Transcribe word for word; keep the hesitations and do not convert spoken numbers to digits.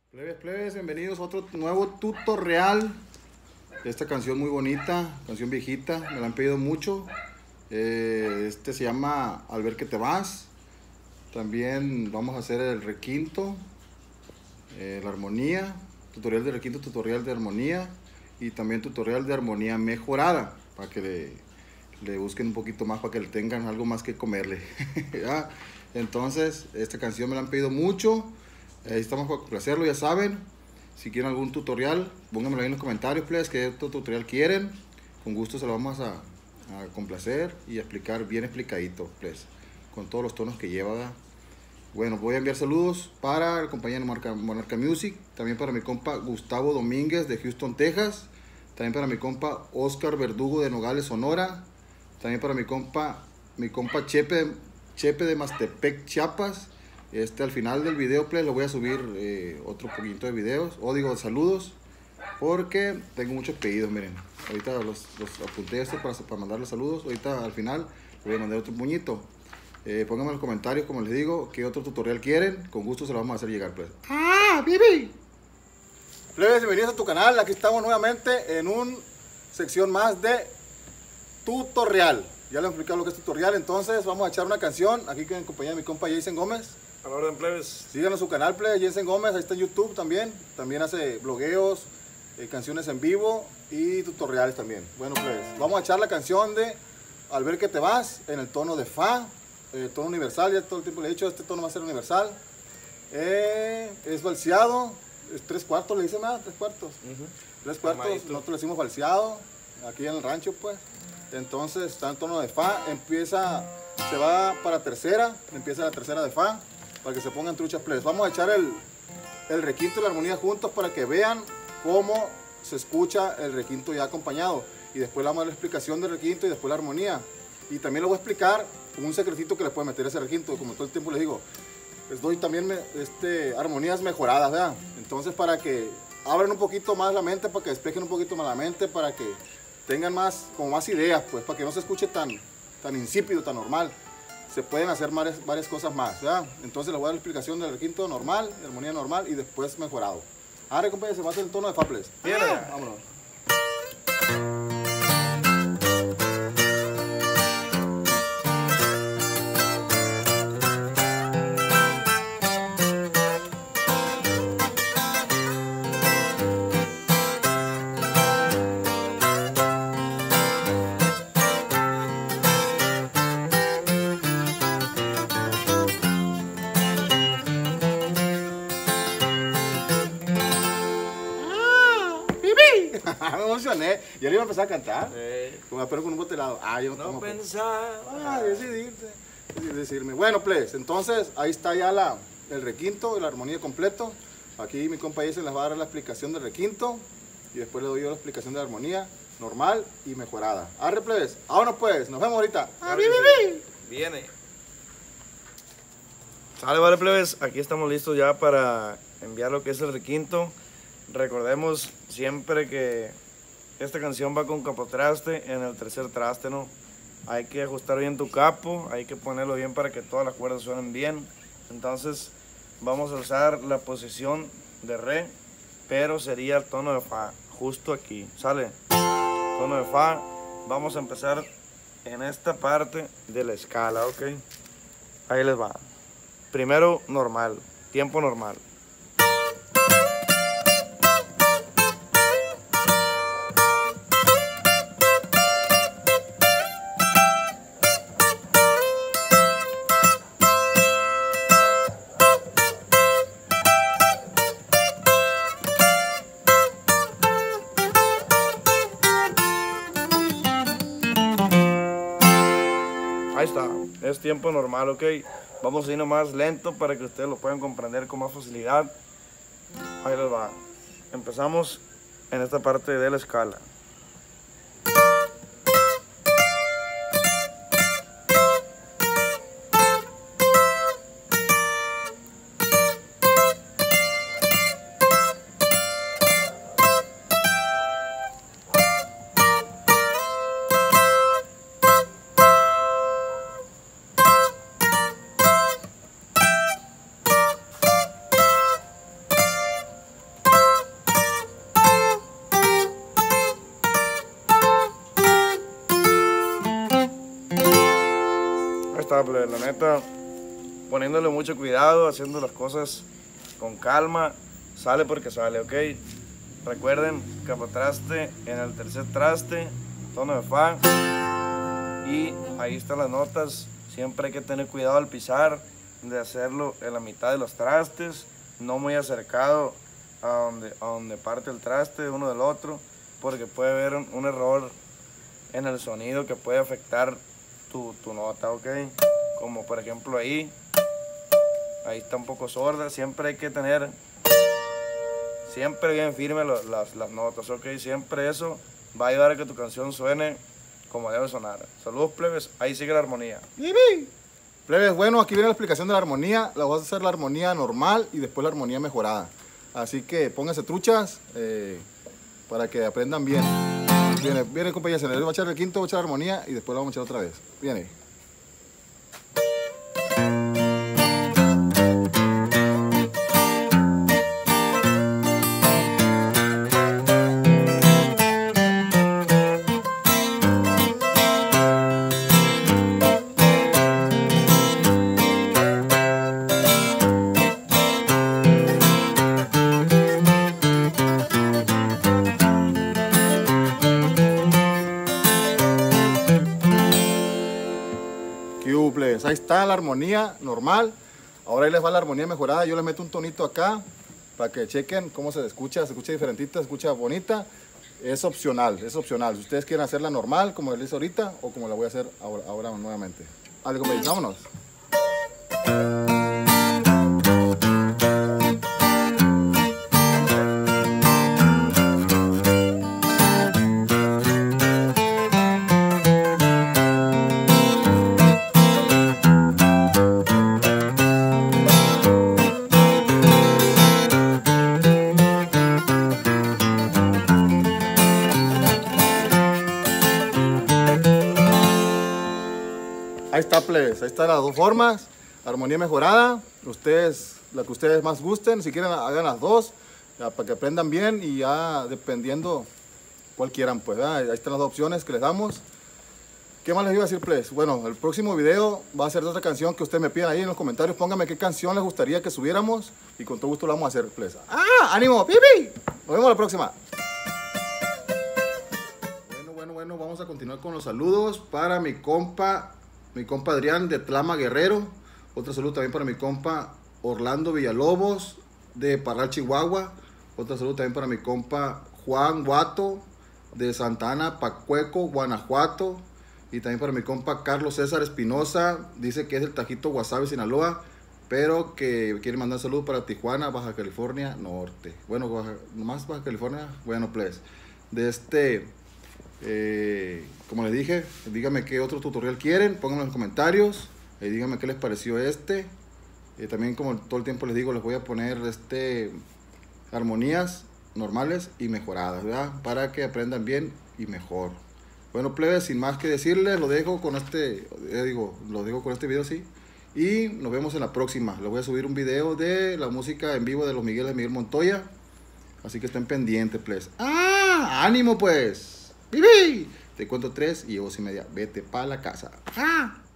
Plebes, plebes, bienvenidos a otro nuevo tutorial de esta canción muy bonita, canción viejita, me la han pedido mucho. Eh, este se llama Al ver que te vas. También vamos a hacer el requinto, eh, la armonía, tutorial de requinto, tutorial de armonía y también tutorial de armonía mejorada, para que le, le busquen un poquito más, para que le tengan algo más que comerle. ¿Ya? Entonces, esta canción me la han pedido mucho. Ahí estamos para complacerlo, ya saben. Si quieren algún tutorial, pónganmelo ahí en los comentarios, please, que otro tutorial quieren. Con gusto se lo vamos a, a complacer y a explicar bien explicadito, please, con todos los tonos que lleva, ¿verdad? Bueno, voy a enviar saludos para el compañero Monarca, Monarca Music, también para mi compa Gustavo Domínguez de Houston, Texas, también para mi compa Oscar Verdugo de Nogales, Sonora, también para mi compa, mi compa Chepe, Chepe de Mastepec, Chiapas. Este, al final del video, play, lo voy a subir eh, otro poquito de videos, o digo saludos, porque tengo muchos pedidos. Miren, ahorita los, los apunté esto para, para mandarles saludos. Ahorita al final les voy a mandar otro puñito. eh, Pónganme en los comentarios, como les digo, qué otro tutorial quieren. Con gusto se lo vamos a hacer llegar, pues. ¡Ah, Bibi! Plebes, bienvenidos a tu canal. Aquí estamos nuevamente en una sección más de tutorial. Ya les he explicado lo que es tutorial, entonces vamos a echar una canción aquí en compañía de mi compa Jason Gómez. A la orden, plebes. Síganos en su canal, plebes, Jason Gómez, ahí está en YouTube también. También hace blogueos, eh, canciones en vivo y tutoriales también. Bueno, plebes, vamos a echar la canción de Al ver que te vas en el tono de Fa, eh, tono universal. Ya todo el tiempo le he dicho, este tono va a ser universal. Eh, es balseado, es tres cuartos, le dicen nada, tres cuartos. Uh-huh. Tres cuartos, Amadito. Nosotros le decimos balseado, aquí en el rancho, pues. Entonces está en tono de Fa, empieza, se va para tercera, empieza la tercera de Fa, para que se pongan truchas, plebes. Vamos a echar el, el requinto y la armonía juntos para que vean cómo se escucha el requinto ya acompañado. Y después le vamos a dar la explicación del requinto y después la armonía. Y también les voy a explicar un secretito que le puede meter a ese requinto, como todo el tiempo les digo. Les doy también este, armonías mejoradas, ¿verdad? Entonces para que abran un poquito más la mente, para que despejen un poquito más la mente, para que tengan más, como más ideas, pues, para que no se escuche tan, tan insípido, tan normal. Se pueden hacer varias, varias cosas más, ¿verdad? Entonces les voy a dar la explicación del requinto normal, de armonía normal y después mejorado. Ahora, compañeros, se va a hacer el tono de Fa, please. Bien, ah, vámonos. Me emocioné. Yo le iba a empezar a cantar. Hey. Como pero con un bote helado. Ah, yo no, No tomo. pensar. Ah, decidirte. Decirme. Bueno, pues, entonces ahí está ya la, el requinto y la armonía completo. Aquí mi compa se les va a dar la explicación del requinto. Y después le doy yo la explicación de la armonía normal y mejorada. Arre, plebes. Vámonos, pues. Nos vemos ahorita. Ah, bien, bien. Viene. Sale, vale, plebes. Aquí estamos listos ya para enviar lo que es el requinto. Recordemos siempre que esta canción va con capotraste en el tercer traste, ¿no? Hay que ajustar bien tu capo, hay que ponerlo bien para que todas las cuerdas suenen bien. Entonces vamos a usar la posición de Re, pero sería el tono de Fa, justo aquí, ¿sale? Tono de Fa, vamos a empezar en esta parte de la escala, ¿ok? Ahí les va. Primero normal, tiempo normal. Ahí está, es tiempo normal, ok. Vamos a ir nomás lento para que ustedes lo puedan comprender con más facilidad. Ahí les va. Empezamos en esta parte de la escala. está, plebe, la neta, poniéndole mucho cuidado, haciendo las cosas con calma, sale porque sale, ¿ok? Recuerden, capotraste en el tercer traste, tono de fa, y ahí están las notas. Siempre hay que tener cuidado al pisar, de hacerlo en la mitad de los trastes, no muy acercado a donde, a donde parte el traste uno del otro, porque puede haber un, un error en el sonido que puede afectar tu, tu nota, ¿ok? Como por ejemplo ahí, ahí está un poco sorda. Siempre hay que tener, siempre bien firme lo, las, las notas, ¿ok? Siempre eso va a ayudar a que tu canción suene como debe sonar. Saludos, plebes, ahí sigue la armonía. Plebes, bueno, aquí viene la explicación de la armonía. La vas a hacer la armonía normal y después la armonía mejorada. Así que pónganse truchas eh, para que aprendan bien. Viene, viene compañeros, se les va a echar el quinto, va a echar la armonía y después la vamos a echar otra vez. Viene. Ahí está la armonía normal. Ahora ahí les va la armonía mejorada. Yo les meto un tonito acá para que chequen cómo se escucha. Se escucha diferentita, se escucha bonita. Es opcional, es opcional. Si ustedes quieren hacerla normal, como les hice ahorita, o como la voy a hacer ahora, ahora nuevamente. Algo me dice, vámonos. Ahí está, plebes, ahí están las dos formas, armonía mejorada, ustedes, la que ustedes más gusten, si quieren hagan las dos, ya, para que aprendan bien y ya dependiendo cuál quieran, pues, ¿verdad? Ahí están las dos opciones que les damos. ¿Qué más les iba a decir, plebes? Bueno, el próximo video va a ser de otra canción que ustedes me pidan ahí en los comentarios, pónganme qué canción les gustaría que subiéramos y con todo gusto lo vamos a hacer, plebes. ¡Ah! ¡Ánimo! ¡Pipi! Nos vemos la próxima. Bueno, bueno, bueno, vamos a continuar con los saludos para mi compa Mi compa Adrián de Tlama Guerrero. Otro saludo también para mi compa Orlando Villalobos de Parral, Chihuahua. Otro saludo también para mi compa Juan Guato de Santa Ana, Pacueco, Guanajuato. Y también para mi compa Carlos César Espinosa. Dice que es del Tajito Guasave, Sinaloa, pero que quiere mandar saludos para Tijuana, Baja California Norte. Bueno, Baja, nomás Baja California. Bueno, pues, de este... Eh, como les dije, díganme qué otro tutorial quieren, pónganlo en los comentarios, eh, díganme qué les pareció este. Eh, también, como todo el tiempo les digo, les voy a poner este armonías normales y mejoradas, ¿verdad? Para que aprendan bien y mejor. Bueno, plebes, sin más que decirles, lo dejo con este, eh, digo, lo dejo con este video, sí. Y nos vemos en la próxima. Les voy a subir un video de la música en vivo de los Miguel de Miguel Montoya. Así que estén pendientes, plebes. ¡Ah! ¡Ánimo, pues! ¡Vivi! Te cuento tres y llevo y media. Vete pa' la casa. ¡Ah!